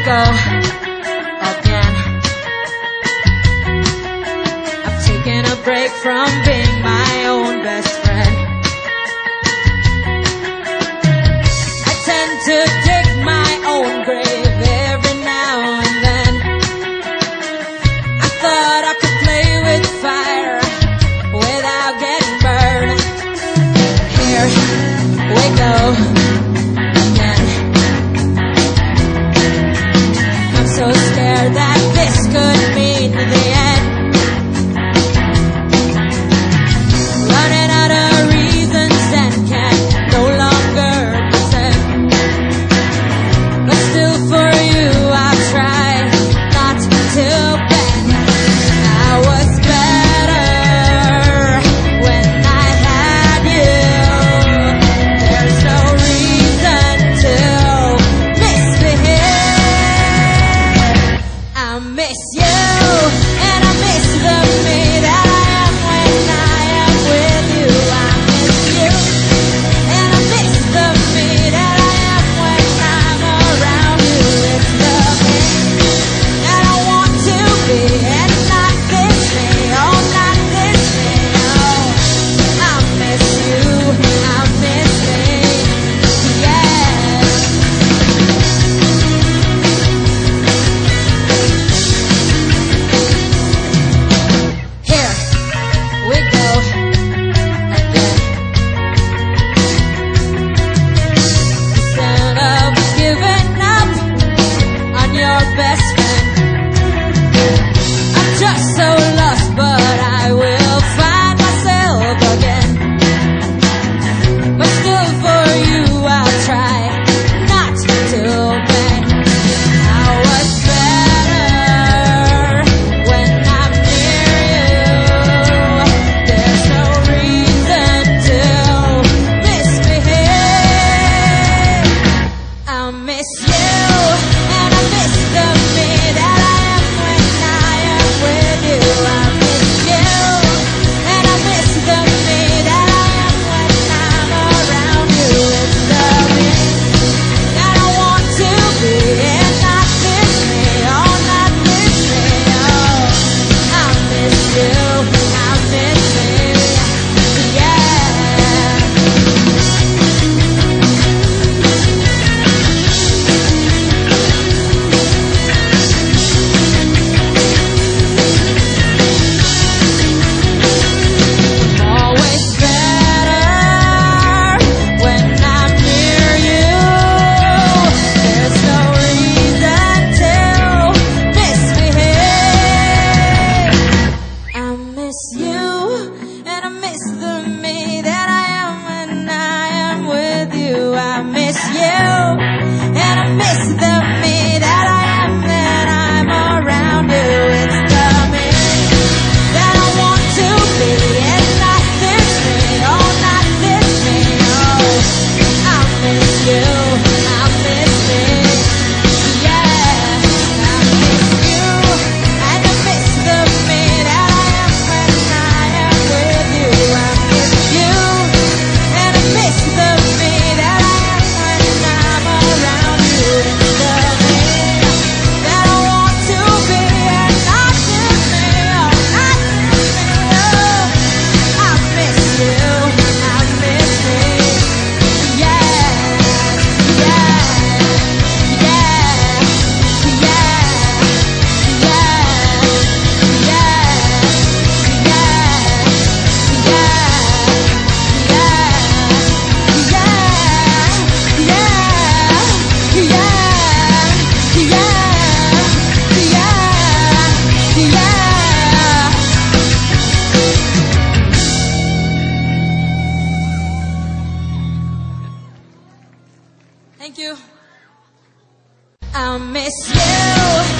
go again. I've taken a break from being my own best friend. I tend to dig my own grave every now and then. I thought I could play with fire without getting burned. Here we go again. I'm so scared that this could mean the end. Running out of reasons and can no longer pretend. But still for you I'll try not to bend. I was better when I had you. There's no reason to misbehave. I miss you, and I miss the me that I am when I am with you. I miss you, and I miss the me that I am when I'm around you. It's the me that I want to be, and not this me, oh, not this me, oh. I miss you, I miss me, yeah. Here we go again. Instead of giving up on your best friend, I'm just so lost, but I will find myself again. But still for you I'll try not to bend. I was better when I'm near you. There's no reason to misbehave. I miss you, and I miss the me that I am when I am with you. I miss you, and I miss the me that I am when I'm around you. It's the me that I want to be, and not this me, oh, not this me, oh. I miss you, I miss me, yeah. I'm always better when I'm near you. There's no reason to misbehave. I miss you, and I miss the me that I am when I am with you. I miss you, and I miss the me that I am when I'm around you. It's the me that I want to be, and not this me, oh, not this me, oh. I miss you, I miss me, yeah. I miss you, and I miss the me that I am when I am with you. I miss you, and I miss the me that I am when I'm around you. It's the me that I want to be, and not this me, oh, not this me, oh. I miss you, I miss me, yeah, yeah, yeah, yeah, Thank you. I miss you.